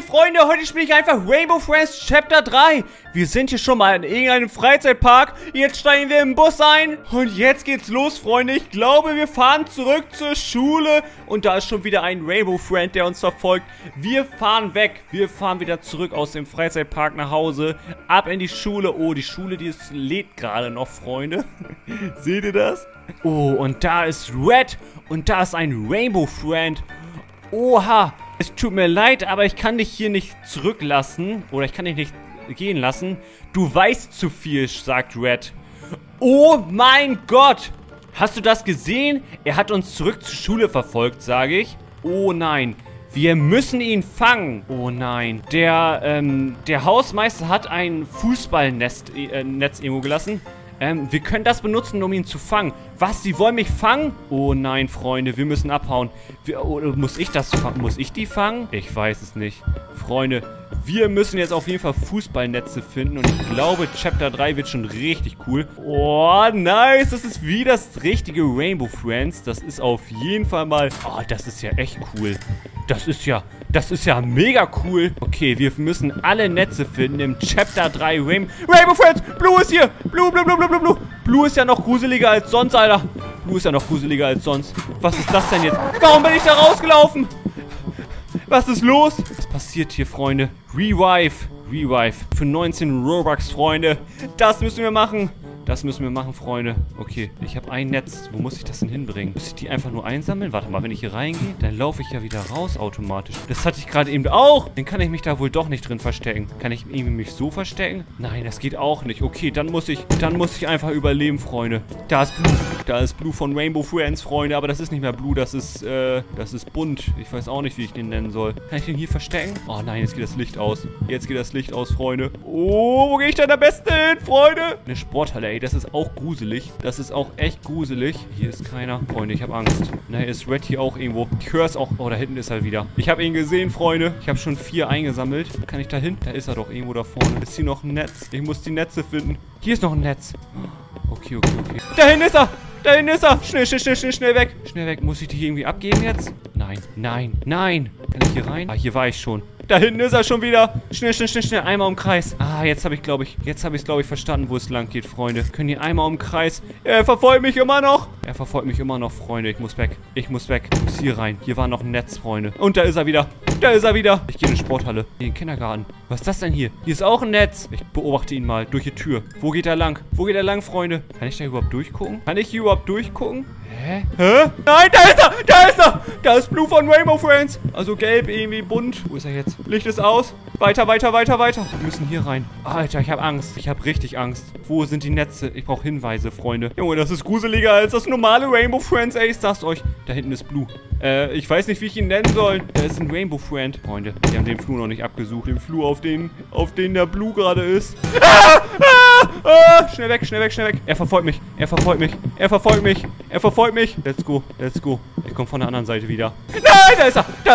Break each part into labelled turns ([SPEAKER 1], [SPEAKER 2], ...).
[SPEAKER 1] Freunde, heute spiele ich einfach Rainbow Friends Chapter 3. Wir sind hier schon mal in irgendeinem Freizeitpark. Jetzt steigen wir im Bus ein. Und jetzt geht's los, Freunde. Ich glaube, wir fahren zurück zur Schule. Und da ist schon wieder ein Rainbow Friend, der uns verfolgt. Wir fahren weg. Wir fahren wieder zurück aus dem Freizeitpark nach Hause. Ab in die Schule. Oh, die Schule, die lädt gerade noch, Freunde. Seht ihr das? Oh, und da ist Red. Und da ist ein Rainbow Friend. Oha. Es tut mir leid, aber ich kann dich hier nicht zurücklassen. Oder ich kann dich nicht gehen lassen. Du weißt zu viel, sagt Red. Oh mein Gott. Hast du das gesehen? Er hat uns zurück zur Schule verfolgt, sage ich. Oh nein. Wir müssen ihn fangen. Oh nein. Der Hausmeister hat ein Fußballnetz irgendwo gelassen. Wir können das benutzen, um ihn zu fangen. Was? Sie wollen mich fangen? Oh nein, Freunde, wir müssen abhauen. Muss ich die fangen? Ich weiß es nicht. Freunde, wir müssen jetzt auf jeden Fall Fußballnetze finden. Und ich glaube, Chapter 3 wird schon richtig cool. Oh, nice. Das ist wie das richtige Rainbow Friends. Das ist auf jeden Fall mal... Oh, das ist ja echt cool. Das ist ja mega cool. Okay, wir müssen alle Netze finden im Chapter 3 Rainbow Friends. Blue ist hier. Blue. Blue ist ja noch gruseliger als sonst, Alter. Blue ist ja noch gruseliger als sonst. Was ist das denn jetzt? Warum bin ich da rausgelaufen? Was ist los? Was passiert hier, Freunde? Revive für 19 Robux, Freunde. Das müssen wir machen. Das müssen wir machen, Freunde. Okay, ich habe ein Netz. Wo muss ich das denn hinbringen? Muss ich die einfach nur einsammeln? Warte mal, wenn ich hier reingehe, dann laufe ich ja wieder raus automatisch. Das hatte ich gerade eben auch. Dann kann ich mich da wohl doch nicht drin verstecken. Kann ich irgendwie mich so verstecken? Nein, das geht auch nicht. Okay, dann muss ich einfach überleben, Freunde. Da ist Blue. Da ist Blue von Rainbow Friends, Freunde. Aber das ist nicht mehr Blue, das ist bunt. Ich weiß auch nicht, wie ich den nennen soll. Kann ich den hier verstecken? Oh nein, jetzt geht das Licht aus. Jetzt geht das Licht aus, Freunde. Oh, wo gehe ich denn am besten hin, Freunde? Eine Sporthalle, ey. Das ist auch gruselig. Das ist auch echt gruselig. Hier ist keiner. Freunde, ich habe Angst. Na, ist Red hier auch irgendwo. Ich höre es auch. Oh, da hinten ist er wieder. Ich habe ihn gesehen, Freunde. Ich habe schon 4 eingesammelt. Kann ich da hin? Da ist er doch irgendwo da vorne. Ist hier noch ein Netz? Ich muss die Netze finden. Hier ist noch ein Netz. Okay. Da hinten ist er! Da hinten ist er! Schnell weg! Schnell weg. Muss ich die hier irgendwie abgeben jetzt? Nein. Kann ich hier rein? Ah, hier war ich schon. Da hinten ist er schon wieder. Schnell. Einmal um den Kreis. Ah, jetzt habe ich es, glaube ich, verstanden, wo es lang geht, Freunde. Können hier einmal um den Kreis. Er verfolgt mich immer noch. Freunde. Ich muss weg. Ich muss hier rein. Hier war noch ein Netz, Freunde. Und da ist er wieder. Ich gehe in die Sporthalle. In den Kindergarten. Was ist das denn hier? Hier ist auch ein Netz. Ich beobachte ihn mal durch die Tür. Wo geht er lang? Freunde? Kann ich da überhaupt durchgucken? Hä? Nein, da ist er! Da ist Blue von Rainbow Friends. Also gelb, irgendwie bunt. Wo ist er jetzt? Licht ist aus. Weiter. Wir müssen hier rein. Alter, ich habe Angst. Ich habe richtig Angst. Wo sind die Netze? Ich brauche Hinweise, Freunde. Junge, das ist gruseliger als das normale Rainbow Friends, ey. Ich sag's euch. Da hinten ist Blue. Ich weiß nicht, wie ich ihn nennen soll. Er ist ein Rainbow Friend. Freunde, wir haben den Flur noch nicht abgesucht. Den Flur, auf den der Blue gerade ist. Schnell weg. Er verfolgt mich. Let's go. Ich komme von der anderen Seite wieder. Nein, da ist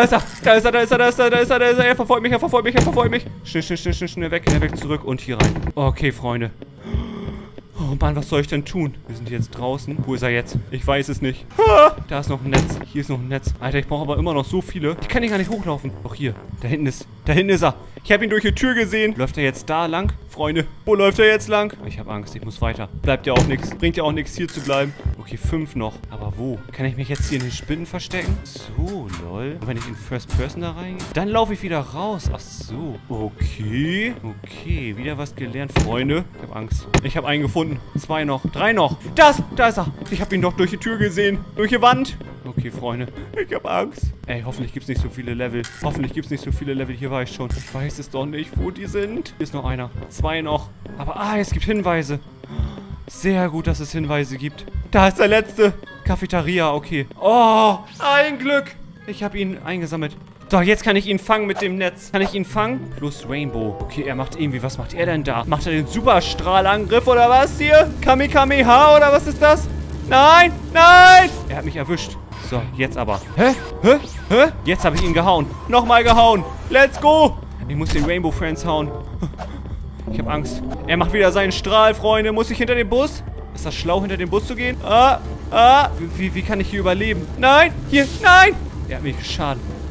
[SPEAKER 1] er. Er verfolgt mich. Schnell weg, zurück und hier rein. Okay, Freunde. Oh Mann, was soll ich denn tun? Wir sind jetzt draußen. Wo ist er jetzt? Ich weiß es nicht. Da ist noch ein Netz. Hier ist noch ein Netz. Alter, ich brauche aber immer noch so viele. Ich kann hier gar nicht hochlaufen. Doch hier. Da hinten ist er. Ich habe ihn durch die Tür gesehen. Läuft er jetzt da lang? Freunde, wo läuft er jetzt lang? Ich habe Angst. Ich muss weiter. Bleibt ja auch nichts. Bringt ja auch nichts, hier zu bleiben. Okay, 5 noch. Aber wo? Kann ich mich jetzt hier in den Spinnen verstecken? So, lol. Und wenn ich in First Person da reingehe? Dann laufe ich wieder raus. Ach so. Okay, wieder was gelernt. Freunde, ich habe Angst. Ich habe einen gefunden. 2 noch. 3 noch. Da ist er. Ich habe ihn doch durch die Tür gesehen. Durch die Wand. Okay, Freunde. Ich habe Angst. Ey, hoffentlich gibt es nicht so viele Level. Hier war ich schon. Ich weiß es doch nicht, wo die sind. Hier ist noch einer. 2 noch. Aber, es gibt Hinweise. Sehr gut, dass es Hinweise gibt. Da ist der letzte. Cafeteria, okay. Oh, ein Glück. Ich habe ihn eingesammelt. So, jetzt kann ich ihn fangen mit dem Netz. Kann ich ihn fangen? Plus Rainbow. Okay, er macht irgendwie, was macht er denn da? Macht er den Superstrahlangriff oder was hier? Kamehameha oder was ist das? Nein! Er hat mich erwischt. So, jetzt aber. Hä? Jetzt habe ich ihn gehauen. Nochmal gehauen. Let's go. Ich muss den Rainbow Friends hauen. Ich habe Angst. Er macht wieder seinen Strahl, Freunde. Muss ich hinter den Bus? Ist das schlau, hinter den Bus zu gehen? Wie kann ich hier überleben? Nein! Nein! Er hat mich geschadet.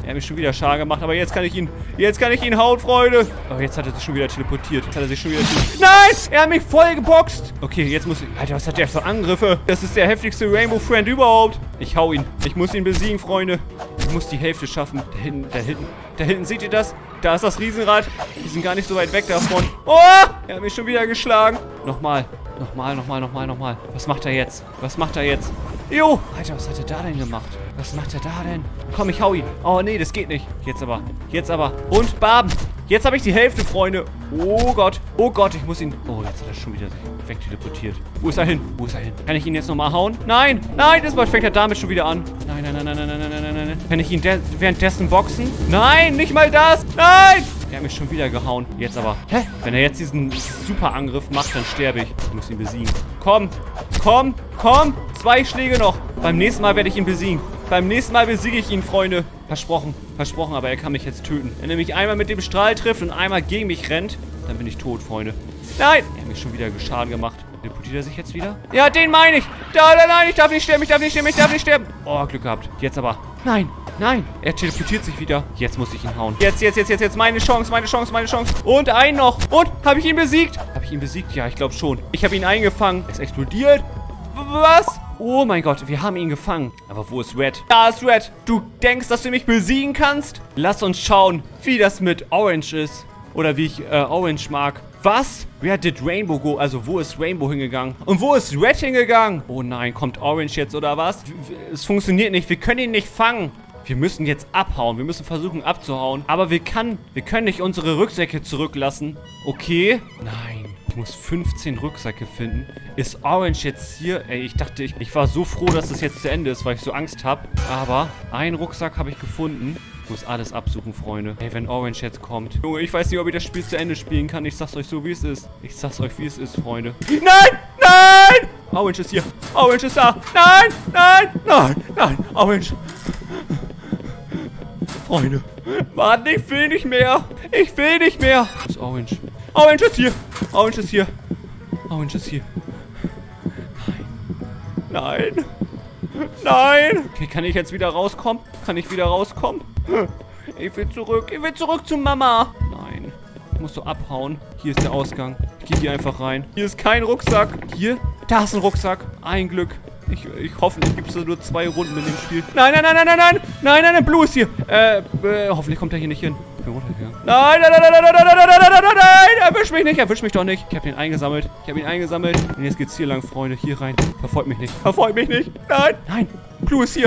[SPEAKER 1] Er hat mich schon wieder Schaden gemacht, aber jetzt kann ich ihn hauen, Freunde. Oh, jetzt hat er sich schon wieder teleportiert. Nein! Er hat mich voll geboxt. Okay, jetzt muss ich... Alter, was hat der für Angriffe? Das ist der heftigste Rainbow Friend überhaupt. Ich hau ihn. Ich muss ihn besiegen, Freunde. Ich muss die Hälfte schaffen. Da hinten, seht ihr das? Da ist das Riesenrad. Die sind gar nicht so weit weg davon. Oh! Er hat mich schon wieder geschlagen. Nochmal. Was macht er jetzt? Jo! Alter, was hat er da denn gemacht? Komm, ich hau ihn. Oh, nee, das geht nicht. Jetzt aber. Und Baben. Jetzt habe ich die Hälfte, Freunde. Oh Gott, ich muss ihn... Oh, jetzt hat er schon wieder sich wegteleportiert. Wo ist er hin? Kann ich ihn jetzt nochmal hauen? Nein, das fängt er damit schon wieder an. Nein. Kann ich ihn währenddessen boxen? Nein, nicht mal das. Nein! Er hat mich schon wieder gehauen. Jetzt aber. Hä? Wenn er jetzt diesen Superangriff macht, dann sterbe ich. Ich muss ihn besiegen. Komm. 2 Schläge noch. Beim nächsten Mal werde ich ihn besiegen. Beim nächsten Mal besiege ich ihn, Freunde. Versprochen, aber er kann mich jetzt töten. Wenn er mich einmal mit dem Strahl trifft und einmal gegen mich rennt, dann bin ich tot, Freunde. Nein! Er hat mich schon wieder Schaden gemacht. Teleportiert er sich jetzt wieder? Ja, den meine ich. Nein, ich darf nicht sterben. Oh, Glück gehabt. Jetzt aber. Nein. Er teleportiert sich wieder. Jetzt muss ich ihn hauen. Jetzt. Meine Chance. Und einen noch. Und, habe ich ihn besiegt? Ja, ich glaube schon. Ich habe ihn eingefangen. Es explodiert. Was? Oh mein Gott, wir haben ihn gefangen. Aber wo ist Red? Da ist Red. Du denkst, dass du mich besiegen kannst? Lass uns schauen, wie das mit Orange ist. Oder wie ich Orange mag. Was? Where did Rainbow go? Also, wo ist Rainbow hingegangen? Und wo ist Red hingegangen? Oh nein, kommt Orange jetzt oder was? Es funktioniert nicht. Wir können ihn nicht fangen. Wir müssen jetzt abhauen. Wir müssen versuchen abzuhauen. Aber wir können nicht unsere Rücksäcke zurücklassen. Okay. Nein. Ich muss 15 Rucksäcke finden. Ist Orange jetzt hier? Ey, ich dachte, ich war so froh, dass das jetzt zu Ende ist, weil ich so Angst habe. Aber einen Rucksack habe ich gefunden. Ich muss alles absuchen, Freunde. Ey, wenn Orange jetzt kommt. Junge, ich weiß nicht, ob ich das Spiel zu Ende spielen kann. Ich sag's euch so, wie es ist. Freunde. Nein! Orange ist hier. Orange ist da. Nein! Orange. Freunde. Mann, ich will nicht mehr. Wo ist Orange? Orange ist hier. Nein. Okay, kann ich jetzt wieder rauskommen? Ich will zurück zu Mama. Nein. Ich muss so abhauen. Hier ist der Ausgang. Ich gehe hier einfach rein. Hier ist kein Rucksack. Hier? Da ist ein Rucksack. Ein Glück. Ich hoffentlich gibt es nur 2 Runden in dem Spiel. Nein, Blue ist hier. Hoffentlich kommt er hier nicht hin. Ich bin runtergegangen. Nein, erwisch mich doch nicht. Ich habe ihn eingesammelt. Und jetzt geht's hier lang, Freunde. Hier rein. Verfolgt mich nicht. Nein, Blue ist hier.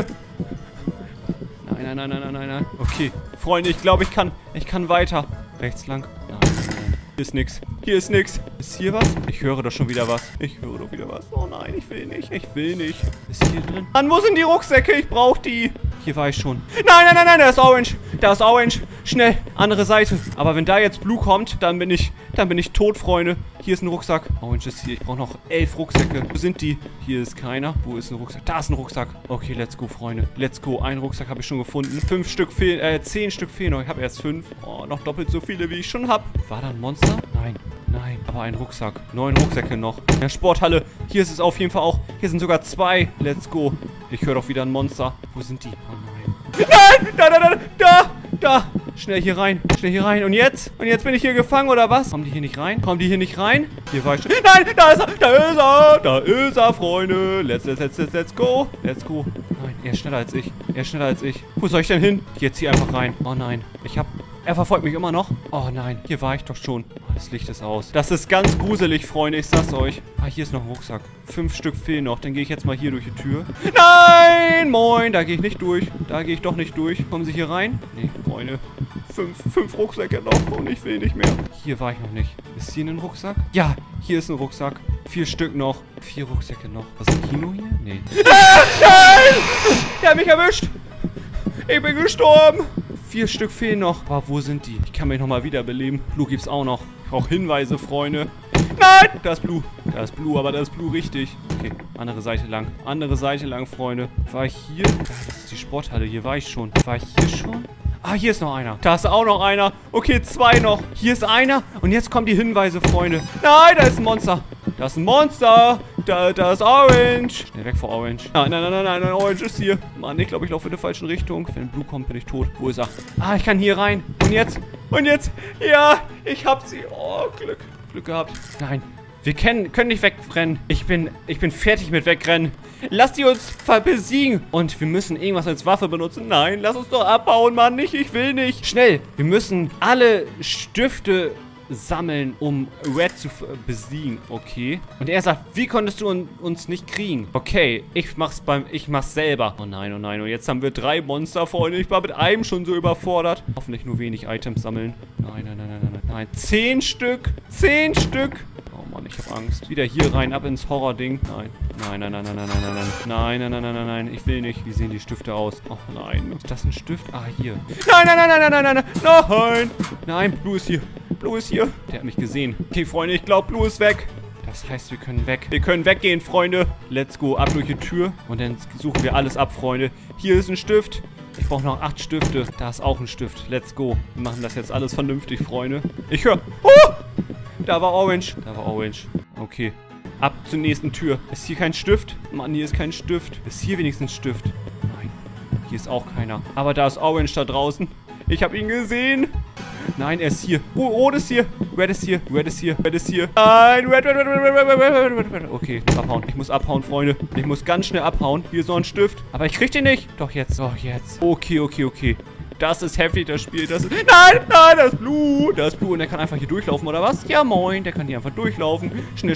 [SPEAKER 1] Nein. Okay, Freunde, ich glaube, ich kann weiter. Rechts lang. Nein. Hier ist nix. Ist hier was? Ich höre doch schon wieder was. Oh nein, ich will nicht. Ist hier drin? Mann, wo sind die Rucksäcke? Ich brauche die. Hier war ich schon. Nein, da ist Orange. Schnell, andere Seite. Aber wenn da jetzt Blue kommt, dann bin ich tot, Freunde. Hier ist ein Rucksack. Orange ist hier. Ich brauche noch 11 Rucksäcke. Wo sind die? Hier ist keiner. Wo ist ein Rucksack? Da ist ein Rucksack. Okay, let's go, Freunde. Let's go. Einen Rucksack habe ich schon gefunden. 5 Stück fehlen, 10 Stück fehlen noch. Ich habe erst 5. Oh, noch doppelt so viele, wie ich schon habe. War da ein Monster? Nein. Aber ein Rucksack. 9 Rucksäcke noch. In der Sporthalle. Hier ist es auf jeden Fall auch. Hier sind sogar 2. Let's go. Ich höre doch wieder ein Monster. Wo sind die? Oh nein. Nein! Da! Schnell hier rein. Und jetzt? Bin ich hier gefangen, oder was? Kommen die hier nicht rein? Hier war ich schon. Nein! Da ist er, Freunde. Let's go. Nein, er ist schneller als ich. Wo soll ich denn hin? Jetzt hier einfach rein. Oh nein. Er verfolgt mich immer noch. Oh nein, hier war ich doch schon. Oh, das Licht ist aus. Das ist ganz gruselig, Freunde. Ich sag's euch. Ah, hier ist noch ein Rucksack. 5 Stück fehlen noch. Dann gehe ich jetzt mal hier durch die Tür. Nein! Moin, da gehe ich nicht durch. Kommen Sie hier rein? Nee, Freunde. 5 Rucksäcke noch und ich will nicht mehr. Hier war ich noch nicht. Ist hier ein Rucksack? Ja, hier ist ein Rucksack. 4 Stück noch. 4 Rucksäcke noch. Was ist ein Kino hier? Nee. Nein! Der hat mich erwischt. Ich bin gestorben. 4 Stück fehlen noch. Aber wo sind die? Ich kann mich nochmal wiederbeleben. Blue gibt's auch noch. Ich brauche Hinweise, Freunde. Nein! Da ist Blue, aber da ist Blue richtig. Okay, andere Seite lang, Freunde. War ich hier? Das ist die Sporthalle. Hier war ich schon. War ich hier schon? Ah, hier ist noch einer. Da ist auch noch einer. Okay, 2 noch. Hier ist einer. Und jetzt kommen die Hinweise, Freunde. Nein, da ist ein Monster. Da ist Orange. Schnell weg vor Orange. Nein, Orange ist hier. Mann, ich glaube, ich laufe in der falschen Richtung. Wenn Blue kommt, bin ich tot. Wo ist er? Ah, ich kann hier rein. Und jetzt? Ja, ich hab sie. Oh, Glück gehabt. Nein. Wir können nicht wegrennen. Ich bin fertig mit wegrennen. Lass die uns besiegen. Und wir müssen irgendwas als Waffe benutzen. Nein, lass uns doch abbauen, Mann. Ich will nicht. Schnell. Wir müssen alle Stifte sammeln, um Red zu besiegen. Okay. Und er sagt, wie konntest du uns nicht kriegen? Okay, ich mach's selber. Oh nein. Und jetzt haben wir 3 Monster, Freunde. Ich war mit einem schon so überfordert. Hoffentlich nur wenig Items sammeln. Nein. 10 Stück. 10 Stück. Oh Mann, ich hab Angst. Wieder hier rein, ab ins Horror-Ding. Nein. Nein. Ich will nicht. Wie sehen die Stifte aus? Oh nein. Ist das ein Stift? Ah, hier. Nein. Nein, Blue ist hier. Der hat mich gesehen. Okay, Freunde, ich glaube, Blue ist weg. Das heißt, wir können weg. Wir können weggehen, Freunde. Let's go. Ab durch die Tür. Und dann suchen wir alles ab, Freunde. Hier ist ein Stift. Ich brauche noch 8 Stifte. Da ist auch ein Stift. Let's go. Wir machen das jetzt alles vernünftig, Freunde. Ich höre... Oh! Da war Orange. Okay. Ab zur nächsten Tür. Ist hier kein Stift? Mann, hier ist kein Stift. Ist hier wenigstens Stift? Nein. Hier ist auch keiner. Aber da ist Orange da draußen. Ich habe ihn gesehen. Nein, er ist hier. Oh, Rot ist hier. Red ist hier. Nein, Red. Okay, abhauen. Ich muss abhauen, Freunde. Ich muss ganz schnell abhauen. Hier ist noch ein Stift. Aber ich krieg den nicht. Doch, jetzt. Okay. Das ist heftig, das Spiel. Nein, das ist Blue. Und der kann einfach hier durchlaufen, oder was? Ja, moin. Der kann hier einfach durchlaufen. Schnell.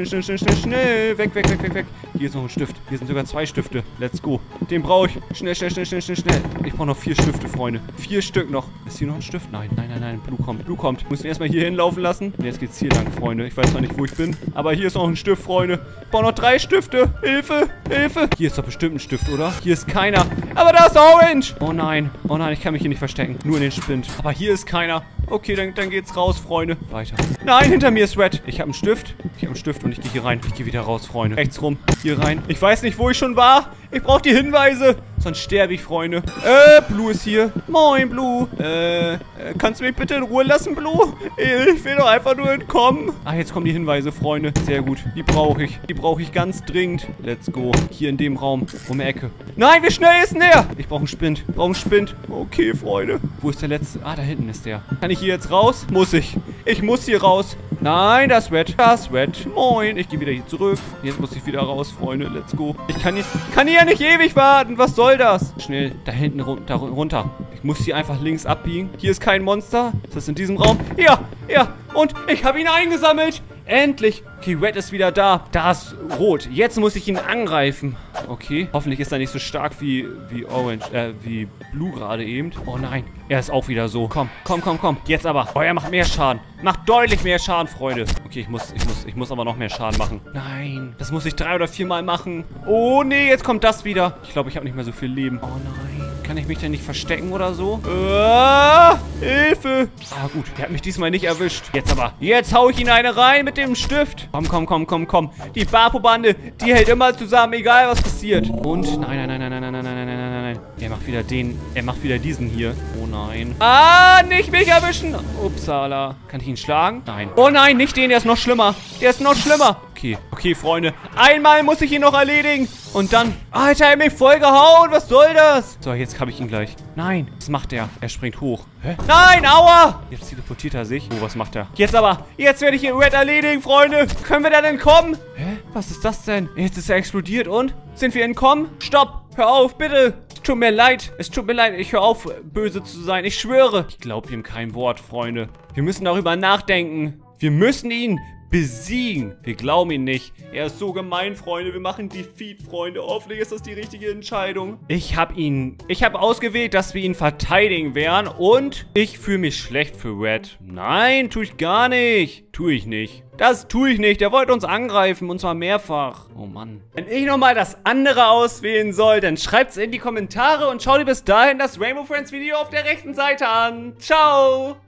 [SPEAKER 1] Weg. Hier ist noch ein Stift. Hier sind sogar 2 Stifte. Let's go. Den brauche ich. Schnell. Ich brauche noch 4 Stifte, Freunde. 4 Stück noch. Ist hier noch ein Stift? Nein. Blue kommt. Ich muss ihn erstmal hier hinlaufen lassen. Und jetzt geht's hier lang, Freunde. Ich weiß zwar nicht, wo ich bin. Aber hier ist noch ein Stift, Freunde. Ich brauche noch 3 Stifte. Hilfe. Hier ist doch bestimmt ein Stift, oder? Hier ist keiner. Aber da ist Orange. Oh nein, ich kann mich hier nicht verstecken. Nur in den Spind. Aber hier ist keiner. Okay, dann geht's raus, Freunde. Weiter. Nein, hinter mir ist Red. Ich habe einen Stift. Und ich gehe hier rein. Ich gehe wieder raus, Freunde. Rechts rum. Hier rein. Ich weiß nicht, wo ich schon war. Ich brauche die Hinweise. Sonst sterbe ich, Freunde. Blue ist hier. Moin, Blue. Kannst du mich bitte in Ruhe lassen, Blue? Ich will doch einfach nur entkommen. Ah, jetzt kommen die Hinweise, Freunde. Sehr gut. Die brauche ich. Die brauche ich ganz dringend. Let's go. Hier in dem Raum. Um die Ecke. Nein, wie schnell ist denn der? Ich brauche einen Spind. Okay, Freunde. Wo ist der letzte? Ah, da hinten ist der. Kann ich hier jetzt raus? Muss ich. Ich muss hier raus. Nein, das ist Red. Moin. Ich gehe wieder hier zurück. Jetzt muss ich wieder raus, Freunde. Let's go. Ich kann hier ja nicht ewig warten. Was soll das? Schnell. Da hinten runter. Ich muss hier einfach links abbiegen. Hier ist kein Monster. Ist das in diesem Raum? Ja. Und ich habe ihn eingesammelt. Endlich. Okay, Red ist wieder da. Da ist Rot. Jetzt muss ich ihn angreifen. Okay. Hoffentlich ist er nicht so stark wie Blue gerade eben. Oh nein. Er ist auch wieder so. Komm. Jetzt aber. Oh, er macht mehr Schaden. Macht deutlich mehr Schaden, Freunde. Okay, ich muss aber noch mehr Schaden machen. Nein. Das muss ich 3 oder 4 Mal machen. Oh nee, jetzt kommt das wieder. Ich glaube, ich habe nicht mehr so viel Leben. Oh nein. Kann ich mich denn nicht verstecken oder so? Hilfe. Ah, gut. Der hat mich diesmal nicht erwischt. Jetzt aber. Jetzt hau ich ihn eine rein mit dem Stift. Komm. Die Bapo-Bande, die hält immer zusammen, egal was passiert. Und, nein. Er macht wieder diesen hier. Oh nein. Ah, nicht mich erwischen. Upsala. Kann ich ihn schlagen? Nein. Oh nein, nicht den, der ist noch schlimmer. Okay, Freunde. Einmal muss ich ihn noch erledigen. Und dann... Alter, er hat mich voll gehauen. Was soll das? So, jetzt habe ich ihn gleich. Nein, was macht er? Er springt hoch. Hä? Nein, aua! Jetzt teleportiert er sich. Oh, was macht er? Jetzt werde ich ihn Red erledigen, Freunde. Können wir da denn kommen? Hä? Was ist das denn? Jetzt ist er explodiert und? Sind wir entkommen? Stopp! Hör auf, bitte! Es tut mir leid. Ich höre auf, böse zu sein. Ich schwöre. Ich glaube ihm kein Wort, Freunde. Wir müssen darüber nachdenken. Wir müssen ihn besiegen. Wir glauben ihn nicht. Er ist so gemein, Freunde. Wir machen Defeat, Freunde. Hoffentlich ist das die richtige Entscheidung. Ich habe ausgewählt, dass wir ihn verteidigen werden und ich fühle mich schlecht für Red. Nein, tue ich gar nicht. Tue ich nicht. Das tue ich nicht. Der wollte uns angreifen und zwar mehrfach. Oh Mann. Wenn ich nochmal das andere auswählen soll, dann schreibt es in die Kommentare und schau dir bis dahin das Rainbow Friends Video auf der rechten Seite an. Ciao.